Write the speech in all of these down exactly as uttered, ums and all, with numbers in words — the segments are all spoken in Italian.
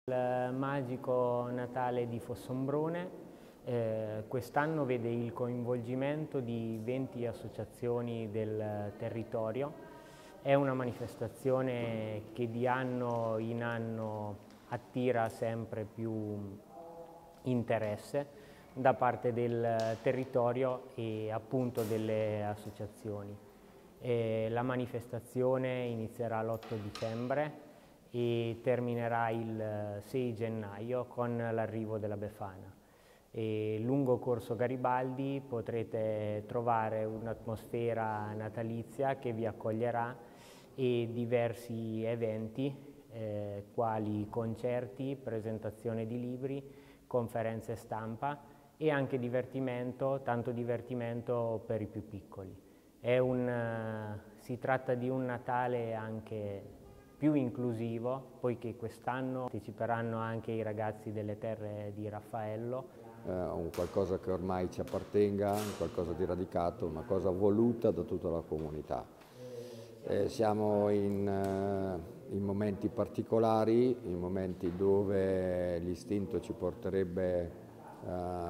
Il magico Natale di Fossombrone eh, quest'anno vede il coinvolgimento di venti associazioni del territorio. È una manifestazione che di anno in anno attira sempre più interesse da parte del territorio e appunto delle associazioni. Eh, la manifestazione inizierà l'otto dicembre e terminerà il sei gennaio con l'arrivo della Befana. E lungo Corso Garibaldi potrete trovare un'atmosfera natalizia che vi accoglierà e diversi eventi eh, quali concerti, presentazione di libri, conferenze stampa e anche divertimento, tanto divertimento per i più piccoli. È un, si tratta di un Natale anche più inclusivo, poiché quest'anno parteciperanno anche i ragazzi delle terre di Raffaello. Eh, un qualcosa che ormai ci appartenga, un qualcosa di radicato, una cosa voluta da tutta la comunità. Eh, siamo in, uh, in momenti particolari, in momenti dove l'istinto ci porterebbe uh,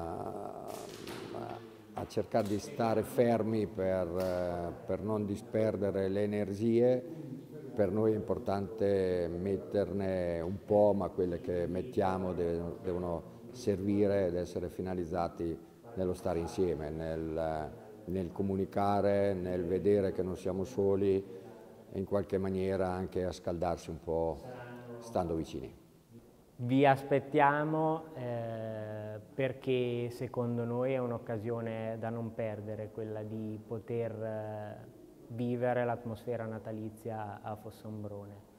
a cercare di stare fermi per, uh, per non disperdere le energie. Per noi è importante metterne un po', ma quelle che mettiamo devono, devono servire ed essere finalizzati nello stare insieme, nel, nel comunicare, nel vedere che non siamo soli e in qualche maniera anche a scaldarsi un po' stando vicini. Vi aspettiamo eh, perché secondo noi è un'occasione da non perdere, quella di poter eh, vivere l'atmosfera natalizia a Fossombrone.